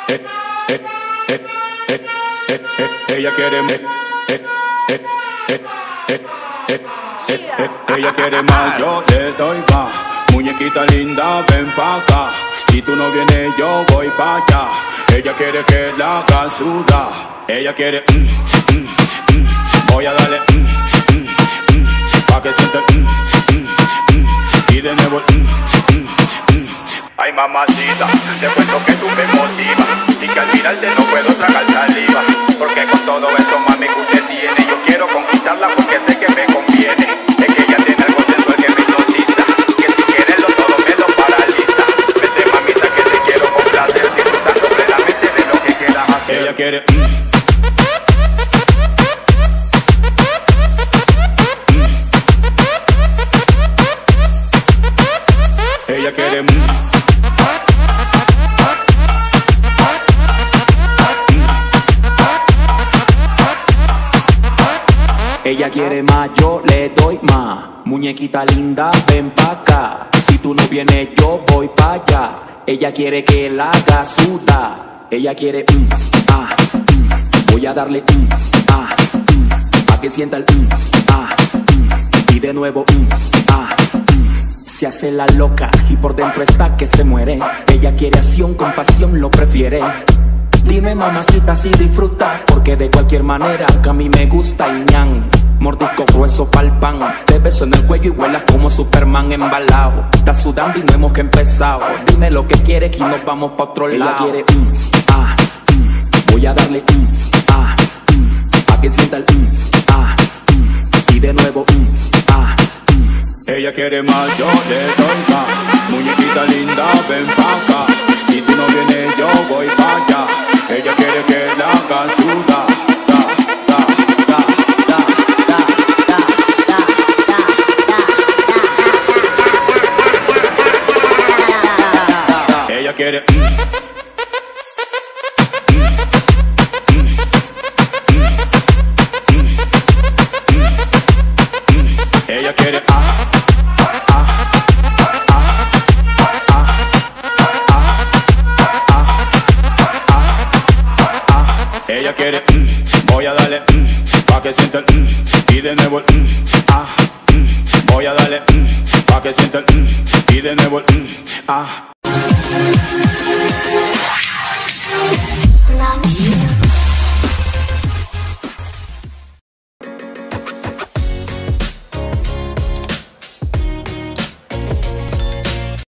Ella quiere ella quiere más, yo le doy más. Muñequita linda, ven pa' acá. Si tú no vienes, yo voy pa' allá. Ella quiere que la haga sudar. Ella quiere voy a darle pa' que sienta y de nuevo Ay mamacita, te cuento que tú me motivas y que al mirarte no puedo tragar saliva. Porque con todo esto mami que usted tiene, yo quiero conquistarla porque sé que me conviene. Es que ella tiene algo sensual que me hipnotiza, que si quieres todo me lo paraliza. Vete mamita que te quiero complacer, disfrutando plenamente de lo que quieras hacer. Ella quiere ella quiere ella quiere más, yo le doy más. Muñequita linda, ven pa' acá. Si tú no vienes, yo voy pa' allá. Ella quiere que la haga sudar. Ella quiere voy a darle pa' que sienta el y de nuevo se hace la loca y por dentro está que se muere. Ella quiere acción, con pasión lo prefiere. Dime mamacita si disfruta, porque de cualquier manera que a mí me gusta y ñan. Mordisco grueso pa'l pan, te beso en el cuello y vuelas como Superman embalado. Estás sudando y no hemos que empezado. Dime lo que quieres y nos vamos pa' otro lado. Ella quiere voy a darle pa' que sienta el y de nuevo ella quiere más, yo le doy más. Muñequita linda, ven pa' acá. Si tú no vienes, yo voy pa' allá. Ella quiere que la haga sudar. Ella quiere ella quiere ella quiere voy a darle pa' que sienta y de nuevo voy a darle pa' que sienta y de nuevo Love you.